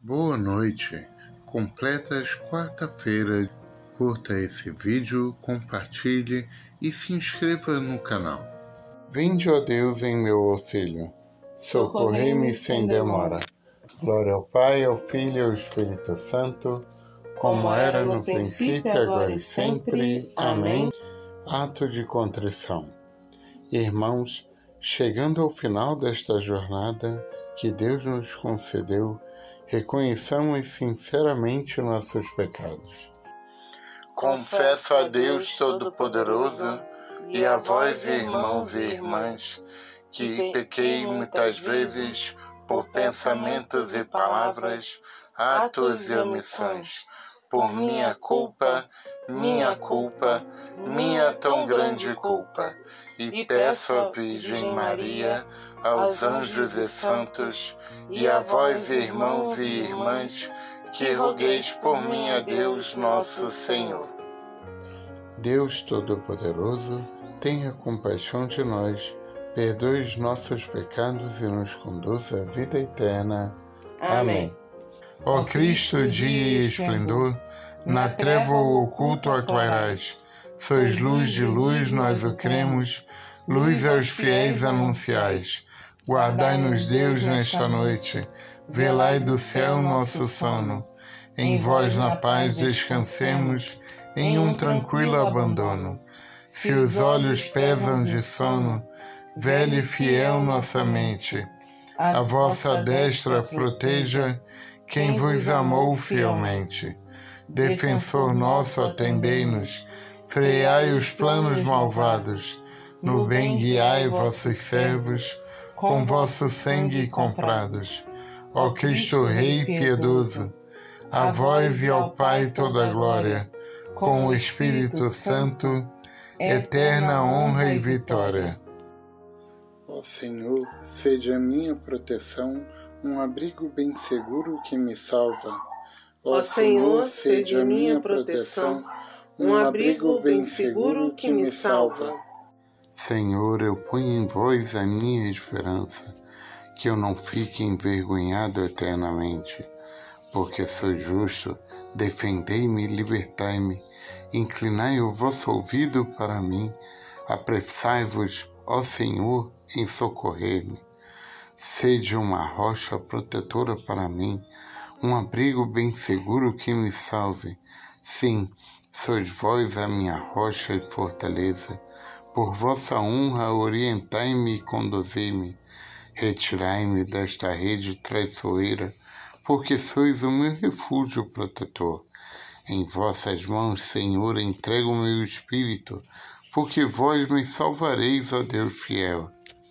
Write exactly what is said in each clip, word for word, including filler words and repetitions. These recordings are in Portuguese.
Boa noite. Completas quarta-feira. Curta esse vídeo, compartilhe e se inscreva no canal. Vinde, ó Deus, em meu auxílio. Socorrei-me sem demora. Glória ao Pai, ao Filho e ao Espírito Santo, como era no princípio, agora e sempre. Amém. Ato de contrição. Irmãos, chegando ao final desta jornada que Deus nos concedeu, reconheçamos sinceramente nossos pecados. Confesso a Deus Todo-Poderoso e a vós, irmãos e irmãs, que pequei muitas vezes por pensamentos e palavras, atos e omissões. Por minha culpa, minha culpa, minha tão grande culpa. E peço à Virgem Maria, aos anjos e santos, e a vós, irmãos e irmãs, que rogueis por mim a Deus nosso Senhor. Deus Todo-Poderoso, tenha compaixão de nós, perdoe os nossos pecados e nos conduza à vida eterna. Amém. Ó Cristo, dia e esplendor, na treva oculto aclarais. Sois luz de luz, nós o cremos, luz aos fiéis anunciais. Guardai-nos, Deus, nesta noite, velai do céu nosso sono. Em vós na paz descansemos, em um tranquilo abandono. Se os olhos pesam de sono, velha e fiel nossa mente, a vossa destra proteja quem vos amou fielmente. Defensor nosso, atendei-nos, freai os planos malvados, no bem guiai vossos servos, com vosso sangue comprados. Ó Cristo Rei piedoso, a vós e ao Pai toda a glória, com o Espírito Santo, eterna honra e vitória. Ó Senhor, sede a minha proteção, um abrigo bem seguro que me salva. Ó Senhor, sede a minha proteção, um abrigo bem seguro que me salva. Senhor, eu ponho em vós a minha esperança, que eu não fique envergonhado eternamente. Porque sou justo, defendei-me e libertai-me, inclinai o vosso ouvido para mim, apressai-vos, ó Senhor, em socorrer-me. Sede uma rocha protetora para mim, um abrigo bem seguro que me salve. Sim, sois vós a minha rocha e fortaleza. Por vossa honra orientai-me e conduzi-me. Retirai-me desta rede traiçoeira, porque sois o meu refúgio protetor. Em vossas mãos, Senhor, entrego o meu espírito, porque vós me salvareis, ó Deus fiel.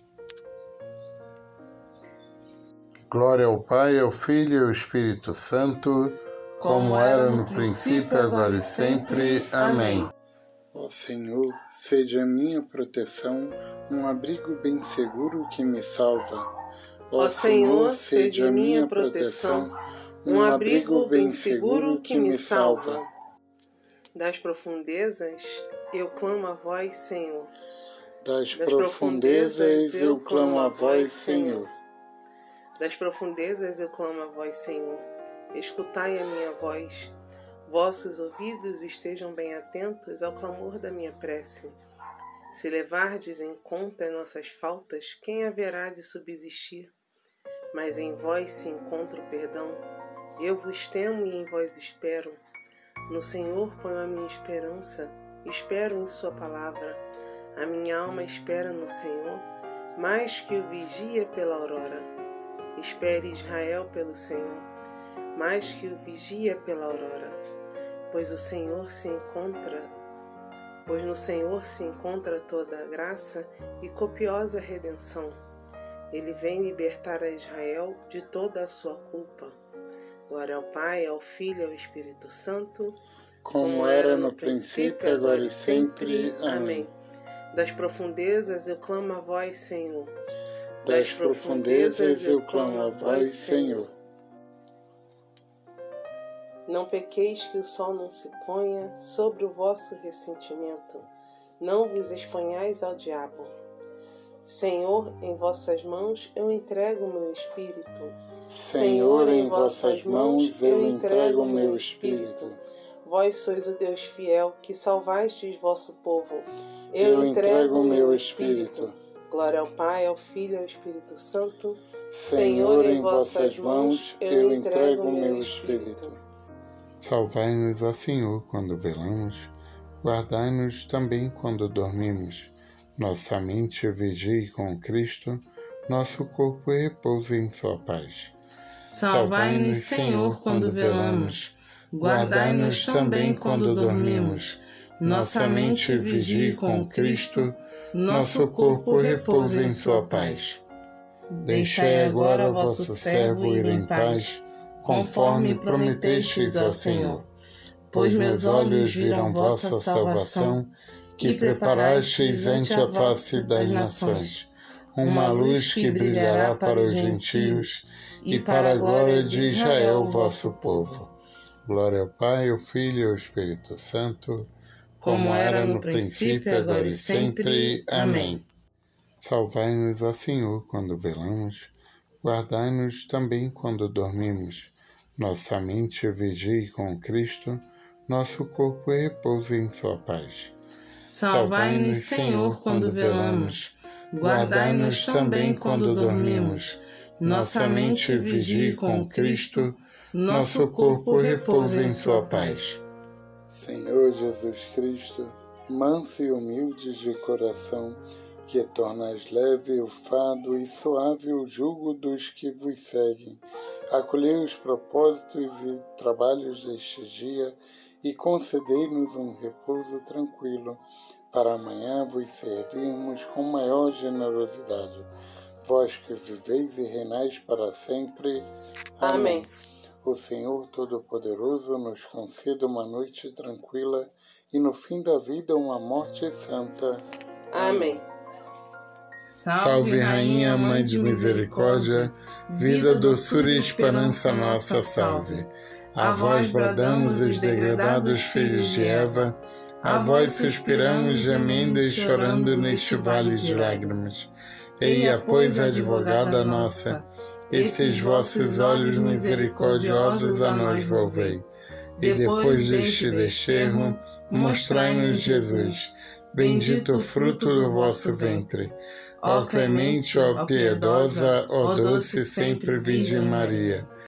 Glória ao Pai, ao Filho e ao Espírito Santo, como era no princípio, agora e sempre. Amém. Ó Senhor, sede a minha proteção, um abrigo bem seguro que me salva. Ó Senhor, sede a minha proteção, um abrigo bem seguro que me salva. Das profundezas eu clamo a vós, Senhor. Das profundezas eu clamo a vós, Senhor. Das profundezas eu clamo a vós, Senhor. Escutai a minha voz. Vossos ouvidos estejam bem atentos ao clamor da minha prece. Se levardes em conta nossas faltas, quem haverá de subsistir? Mas em vós se encontra o perdão. Eu vos temo e em vós espero. No Senhor ponho a minha esperança, espero em sua palavra. A minha alma espera no Senhor, mais que o vigia pela aurora. Espere Israel pelo Senhor, mais que o vigia pela aurora. Pois o Senhor se encontra, pois no Senhor se encontra toda a graça e copiosa redenção. Ele vem libertar a Israel de toda a sua culpa. Glória ao Pai, ao Filho e ao Espírito Santo, como era no princípio, agora e sempre. Amém. Das profundezas eu clamo a vós, Senhor. Das profundezas eu clamo a vós, Senhor. Não pequeis que o sol não se ponha sobre o vosso ressentimento. Não vos exponhais ao diabo. Senhor, em vossas mãos eu entrego o meu espírito. Senhor, em vossas mãos eu entrego o meu espírito. Vós sois o Deus fiel, que salvastes vosso povo. Eu, eu entrego o meu espírito. Glória ao Pai, ao Filho e ao Espírito Santo. Senhor, em vossas mãos eu entrego o meu espírito. Salvai-nos, ó Senhor, quando velamos. Guardai-nos também quando dormimos. Nossa mente vigie com Cristo, nosso corpo repousa em sua paz. Salvai-nos, Senhor, quando velamos. Guardai-nos também quando dormimos. Nossa mente vigie com Cristo, nosso corpo repousa em sua paz. Deixai agora vosso servo ir em paz, conforme prometestes ao Senhor. Pois meus olhos viram vossa salvação, que preparastes ante a face das nações, uma luz que brilhará para os gentios e para a glória de Israel, vosso povo. Glória ao Pai, ao Filho e ao Espírito Santo, como era no princípio, agora e sempre. Amém. Salvai-nos, ó Senhor, quando velamos. Guardai-nos também quando dormimos. Nossa mente vigie com Cristo, nosso corpo repousa em sua paz. Salvai-nos, Senhor, quando velamos. Guardai-nos também quando dormimos. Nossa mente vigie com Cristo, nosso corpo repousa em sua paz. Senhor Jesus Cristo, manso e humilde de coração, que tornas leve o fado e suave o jugo dos que vos seguem, acolhei os propósitos e trabalhos deste dia e concedei-nos um repouso tranquilo, para amanhã vos servirmos com maior generosidade. Vós que viveis e reinais para sempre. Amém. O Senhor Todo-Poderoso nos conceda uma noite tranquila e no fim da vida uma morte santa. Amém. Salve, Rainha, Mãe de Misericórdia, vida, doçura e esperança nossa, salve. A vós bradamos os degradados filhos de Eva, a vós suspiramos gemendo e chorando neste vale de lágrimas. Eia, pois, advogada nossa, esses vossos olhos misericordiosos a nós volvei. E depois deste desterro, mostrai-nos Jesus, bendito o fruto do vosso ventre. Ó clemente, ó piedosa, ó doce sempre Virgem Maria.